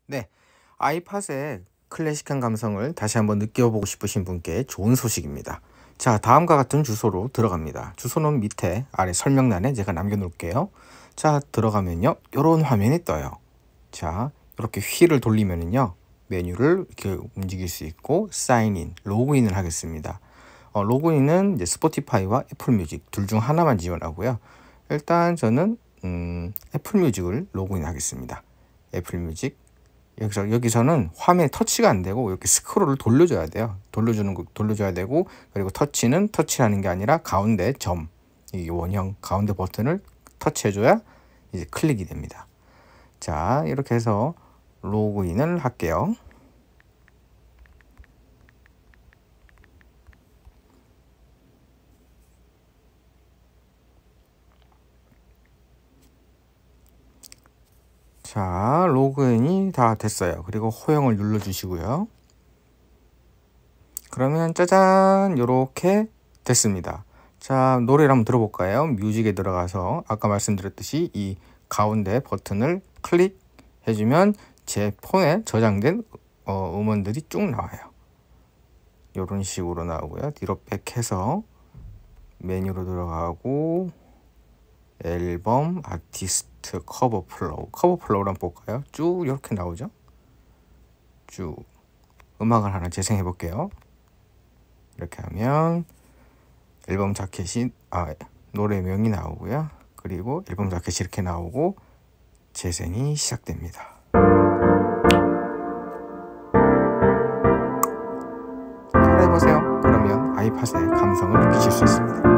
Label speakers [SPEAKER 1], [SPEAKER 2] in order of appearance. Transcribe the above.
[SPEAKER 1] 네, 아이팟의 클래식한 감성을 다시 한번 느껴보고 싶으신 분께 좋은 소식입니다. 자, 다음과 같은 주소로 들어갑니다. 주소는 밑에 아래 설명란에 제가 남겨놓을게요. 자, 들어가면요, 이런 화면이 떠요. 자, 이렇게 휠을 돌리면은요, 메뉴를 이렇게 움직일 수 있고 사인인, 로그인을 하겠습니다. 로그인은 이제 스포티파이와 애플뮤직 둘 중 하나만 지원하고요. 일단 저는 애플뮤직을 로그인 하겠습니다. 애플뮤직. 여기서는 화면에 터치가 안 되고 이렇게 스크롤을 돌려줘야 돼요. 돌려줘야 되고, 그리고 터치는 터치하는 게 아니라 가운데 점, 이 원형 가운데 버튼을 터치해줘야 이제 클릭이 됩니다. 자, 이렇게 해서 로그인을 할게요. 자, 로그인이 다 됐어요. 그리고 호영을 눌러 주시고요. 그러면 짜잔, 이렇게 됐습니다. 자, 노래를 한번 들어볼까요? 뮤직에 들어가서 아까 말씀드렸듯이 이 가운데 버튼을 클릭해주면 제 폰에 저장된 음원들이 쭉 나와요. 이런 식으로 나오고요. 뒤로 백해서 메뉴로 들어가고 앨범, 아티스트, 커버 플로우를 한번 볼까요? 쭉 이렇게 나오죠. 쭉 음악을 하나 재생해 볼게요. 이렇게 하면 앨범 자켓이 노래명이 나오고요. 그리고 앨범 자켓이 이렇게 나오고 재생이 시작됩니다. 따라해보세요. 그러면 아이팟의 감성을 느끼실 수 있습니다.